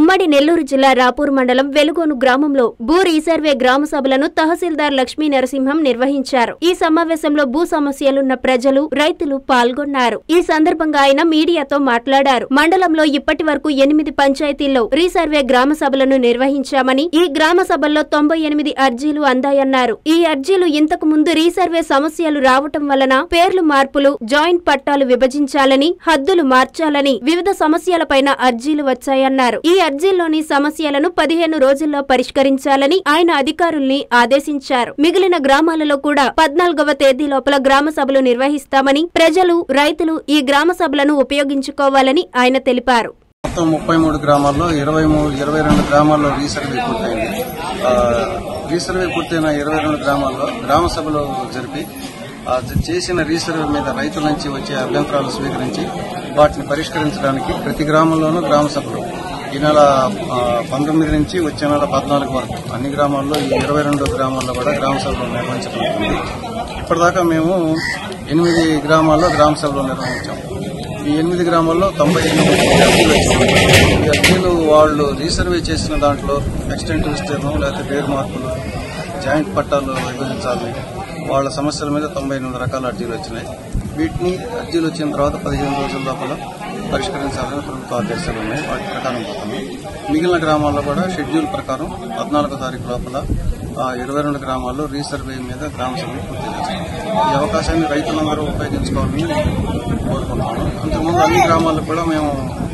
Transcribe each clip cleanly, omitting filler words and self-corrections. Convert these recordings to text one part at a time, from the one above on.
ఉమ్మడి నెల్లూరు జిల్లా రాపూర్ మండలం వెలుగోను గ్రామంలో భూ రీసర్వే గ్రామ సభలను తహసీల్దార్ లక్ష్మీ నరసింహం నిర్వహించారు. ఈ సమావేశంలో భూ సమస్యలున్న ప్రజలు, రైతులు పాల్గొన్నారు. ఈ సందర్భంగా ఆయన మీడియాతో మాట్లాడారు. మండలంలో ఇప్పటి వరకు 8 పంచాయతీల్లో రీసర్వే గ్రామ సభలను నిర్వహించామని, ఈ గ్రామ సభల్లో 98 అర్జీలు అందాయన్నారు. ఈ అర్జీలు ఇంతకు ముందు రీసర్వే సమస్యలు రావటం వలన పేర్లు మార్పులు, జాయింట్ పట్టాలు విభజించాలని, హద్దులు మార్చాలని వివిధ సమస్యలపైన అర్జీలు వచ్చాయన్నారు. ఈ అర్జీల్లోని సమస్యలను 15 రోజుల్లో పరిష్కరించాలని ఆయన అధికారుల్ని ఆదేశించారు. మిగిలిన గ్రామాలలో కూడా 14వ తేదీ లోపల గ్రామ సభలు నిర్వహిస్తామని, ప్రజలు, రైతులు ఈ గ్రామ సభలను ఉపయోగించుకోవాలని ఆయన తెలిపారు. మొత్తం 33 గ్రామాల్లో 22 గ్రామాల్లో రీసర్వే పూర్తయింది. రీసర్వే పూర్తయిన 22 గ్రామాల్లో గ్రామ సభలు జరిపి చేసిన రీసర్వే మీద రైతుల నుంచి వచ్చే అభ్యంతరాలు స్వీకరించి వాటిని పరిష్కరించడానికి ప్రతి గ్రామంలోనూ గ్రామ సభలు ఈ నెల 19 నుంచి వచ్చే నెల 14 వరకు అన్ని గ్రామాల్లో ఈ 22 గ్రామాల్లో కూడా గ్రామ సభలు నిర్వహించబడుతుంది. ఇప్పటిదాకా మేము 8 గ్రామాల్లో గ్రామ సభలు నిర్వహించాం. ఈ 8 గ్రామాల్లో 98 అర్జీలు వచ్చాయి. ఈ అర్జీలు వాళ్ళు రీసర్వే చేసిన దాంట్లో ఎక్స్టెంట్ విస్తీర్ణం లేకపోతే పేరు మార్పులు, జాయింట్ పట్టాలు విభజించాలని వాళ్ళ సమస్యల మీద 98 రకాల అర్జీలు వచ్చినాయి. వీటిని అర్జీలు వచ్చిన తర్వాత 15 రోజుల లోపల పరిష్కరించాలని ప్రభుత్వ ఆదేశాలు ఉన్నాయి. వాటి ప్రకారం పోతుంది. మిగిలిన గ్రామాల్లో కూడా షెడ్యూల్ ప్రకారం 14వ తారీఖు లోపల 22 గ్రామాల్లో రీసర్వే మీద గ్రామ సభలు పూర్తి చేస్తాం. ఈ అవకాశాన్ని రైతులందరూ ఉపయోగించుకోవాలని కోరుకుంటున్నాను. అంతకుముందు అన్ని గ్రామాల్లో కూడా మేము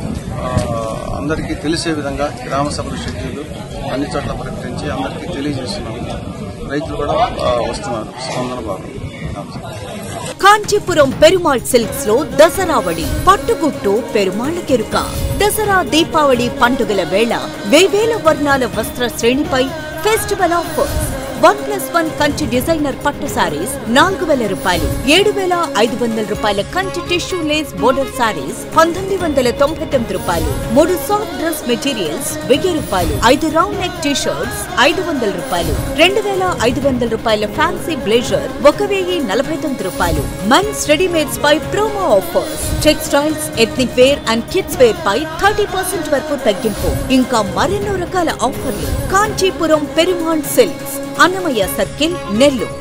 అందరికీ తెలిసే విధంగా గ్రామ సభల షెడ్యూల్ అన్ని చోట్ల ప్రకటించి అందరికీ తెలియజేస్తున్నాము. రైతులు కూడా వస్తున్నారు. స్పందన బాగుంది. కాంచీపురం పెరుమాళ్ సిల్క్స్ లో దసరావళి పట్టుగుట్టు పెరుమాళ్ కెరుక. దసరా దీపావళి పండుగల వేళ వేవేల వర్ణాల వస్త్ర శ్రేణిపై ఫెస్టివల్ ఆఫర్స్. 1+1 కంచి డిజైనర్ పట్టు సారీస్ 4,000 రూపాయలు, 7,500 రూపాయల Kanchi tissue lace border sarees 1,999 రూపాయలు, 3 సాఫ్ట్ డ్రెస్ మెటీరియల్స్ 1000 రూపాయలు, 5 రౌండ్ నెక్ టీ షర్ట్స్ 500 రూపాయలు, 2,500 రూపాయల ఫ్యాన్సీ బ్లేజర్ 1,049 రూపాయలు. మెన్స్ రెడీమేడ్స్ పై promo offers. Textiles, ethnic wear and kids wear పై 30% వరకు తగ్గింపు. ఇంకా మరెన్నో రకాల ఆఫర్లు. Kanchipuram Perumal silks, Annamayya circle, Nellore.